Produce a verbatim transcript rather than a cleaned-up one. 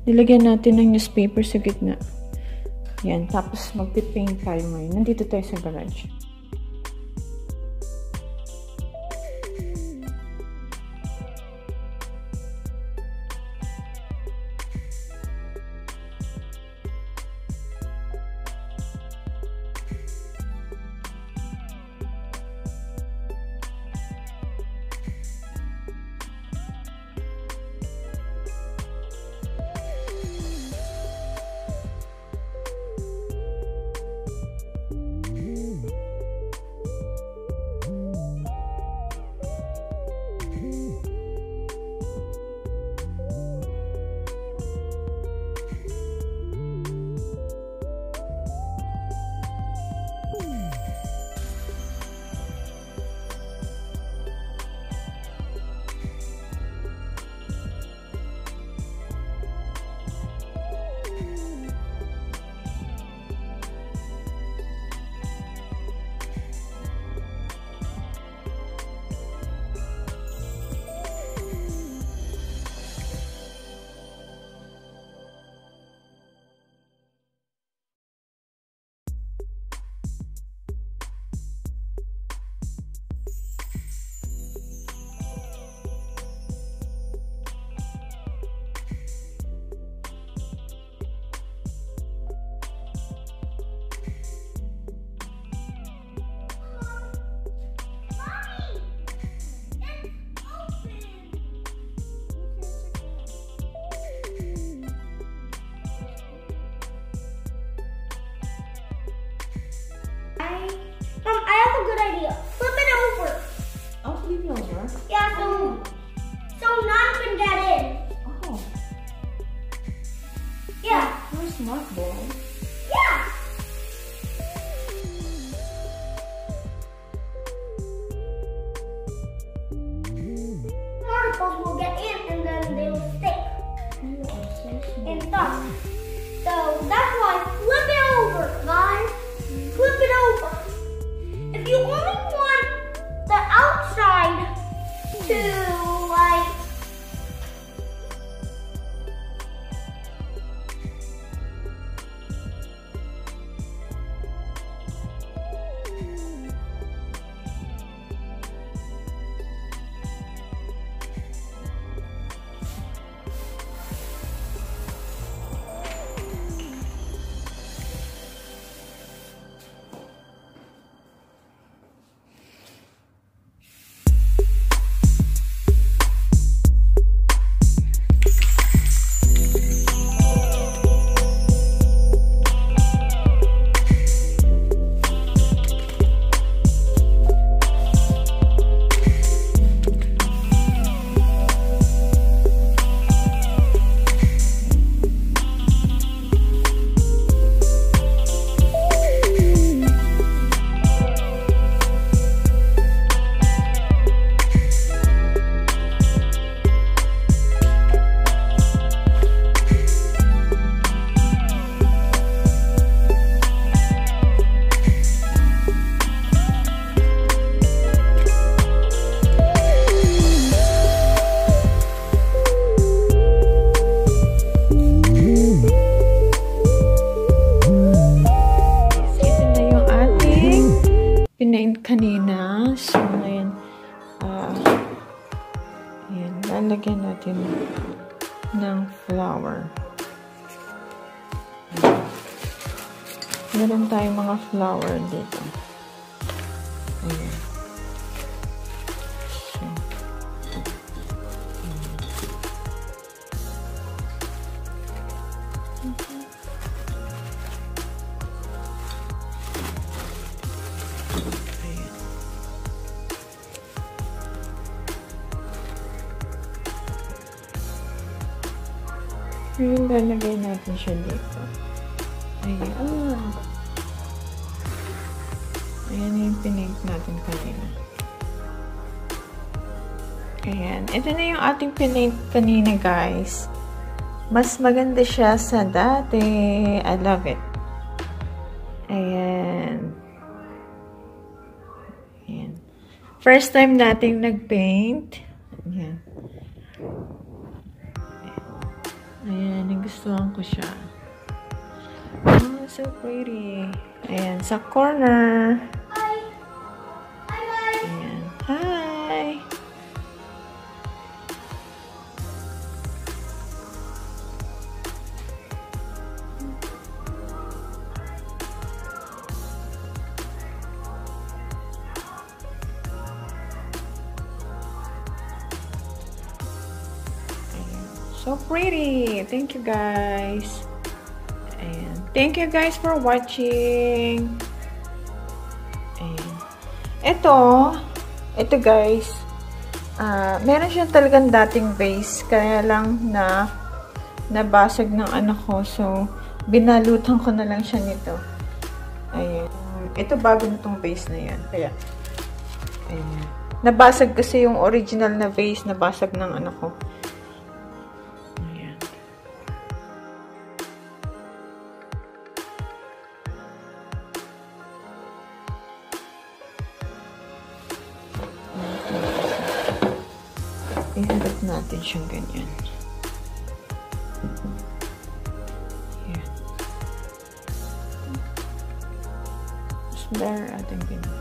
nilagyan natin ng newspaper sa gitna. Yan. Tapos, magpipaint tayo ngayon. Nandito tayo sa garage. Mom, I have a good idea. Flip it over. Oh, flip it over? Yeah, so, so Nana can get in. Oh. Yeah. You're a smart boy. Yeah. Particles will get in and then they will stick. You are so smart. In top. So that's why flip it over, guys. Flip it over. If you only want the outside to like pinaint kanina. So, ngayon, uh, ayan, lalagyan natin ng flower. Meron tayong mga flower dito. Ayan. So, ngayon, lalagay natin siya dito. Ayan. Ayan yung pinaint natin kanina. Ayan. Ito na yung ating pinaint kanina, guys. Mas maganda siya sa dati. I love it. Ayan. Ayan. First time nating nag-paint. Ayan. Ayan, nagustuhan ko siya. Oh, so pretty. Ayan, sa corner. Hi. Hi, guys. Ayan. Hi. So pretty. Thank you guys. And thank you guys for watching. And ito, ito guys, uh, meron siya talagang dating vase, kaya lang na nabasag ng anak ko. So, binalutan ko na lang siya nito. Ayan. Ito bago nitong vase na yan. Kaya, ayan. Nabasag kasi yung original na vase, nabasag ng anak ko. Iharap natin siyang ganyan. Here. Mas better ating ganyan.